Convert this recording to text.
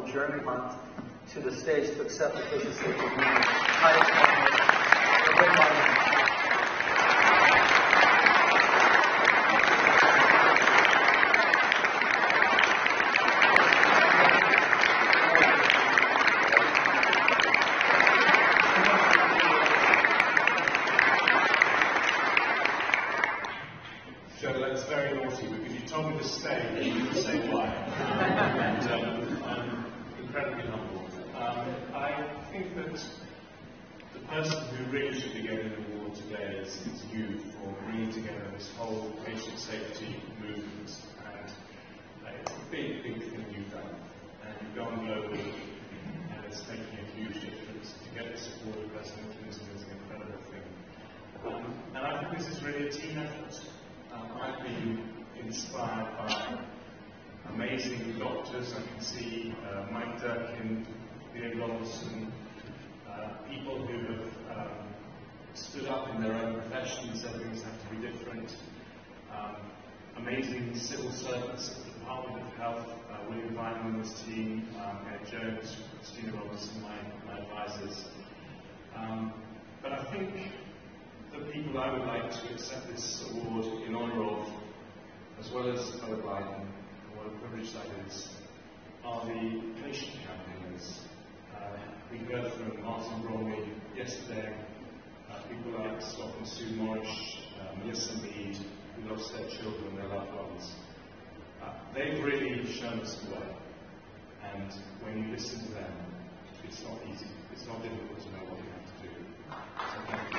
Journey Month to the stage to accept the Patient Safety Union's highest honor. So that's very naughty, because you told me to stay, and you didn't say why. And I'm incredibly humbled. I think that the person who really should be getting an award today is you, for bringing together this whole patient safety movement. And it's a big, big thing you've done. And you've gone global, and it's making a huge difference. To get the support of President Clinton is an incredible thing. And I think this is really a team effort. I've been inspired by amazing doctors. I can see Mike Durkin, Ian Donaldson, people who have stood up in their own professions, said things have to be different. Amazing civil servants at the Department of Health, William Vineman and his team, Ed Jones, Christina Robinson, my advisors. But I think the people I would like to accept this award in honour of, as well as Joe Biden, and what a privilege that is, are the patient campaigners. We heard from Martin Bromley yesterday, people like Scott and Sue Morris, Melissa Mead, who lost their children, their loved ones. They've really shown us the way, and when you listen to them, it's not easy, it's not difficult to know what you have to do. So thank you.